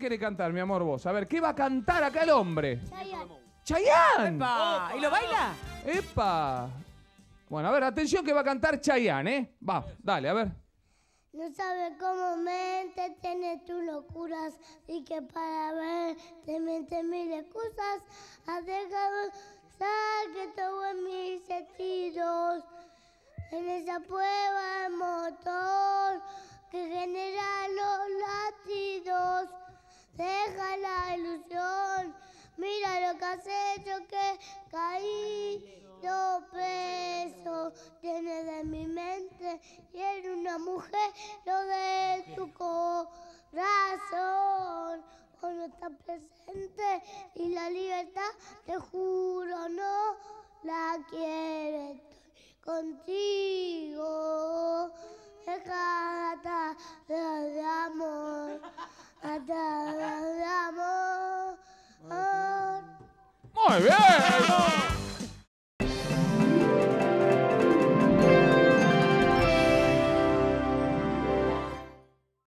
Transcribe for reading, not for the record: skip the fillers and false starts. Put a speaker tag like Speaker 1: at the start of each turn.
Speaker 1: querés cantar, mi amor, vos? A ver, ¿qué va a cantar acá el hombre?
Speaker 2: Chayanne.
Speaker 1: ¡Chayanne!
Speaker 3: ¡Epa! ¿Y lo baila?
Speaker 1: ¡Epa! Bueno, a ver, atención que va a cantar Chayanne, ¿eh? Va, dale, a ver.
Speaker 2: No sabes cómo mente tienes tus locuras y que para ver te meten mil excusas. Has dejado que todo en mis sentidos. En esa prueba de motor que genera los latidos. Deja la ilusión, mira lo que has hecho que caído preso. Tienes de mi mente y eres una mujer, lo de tu corazón. Hoy no está presente y la libertad, te juro, no la quiero. Contigo, dejada de amor, atada de amor.
Speaker 1: ¡Muy bien!